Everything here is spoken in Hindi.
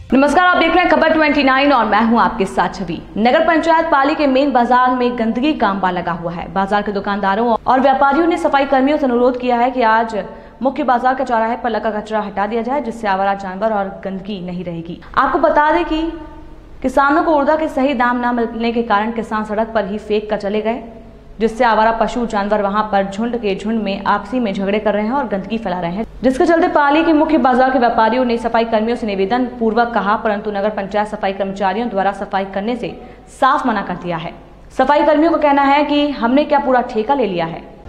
नमस्कार, आप देख रहे हैं खबर 29 और मैं हूं आपके साथ छवि। नगर पंचायत पाली के मेन बाजार में गंदगी का अंबार लगा हुआ है। बाजार के दुकानदारों और व्यापारियों ने सफाई कर्मियों से अनुरोध किया है कि आज मुख्य बाजार के चौराहे पर लगा कचरा हटा दिया जाए, जिससे आवारा जानवर और गंदगी नहीं रहेगी। आपको बता दें कि किसानों को उर्दा के सही दाम न मिलने के कारण किसान सड़क पर ही फेंक कर चले गए, जिससे आवारा पशु जानवर वहां पर झुंड के झुंड में आपसी में झगड़े कर रहे हैं और गंदगी फैला रहे हैं, जिसके चलते पाली के मुख्य बाजार के व्यापारियों ने सफाई कर्मियों से निवेदन पूर्वक कहा, परंतु नगर पंचायत सफाई कर्मचारियों द्वारा सफाई करने से साफ मना कर दिया है। सफाई कर्मियों का कहना है कि हमने क्या पूरा ठेका ले लिया है,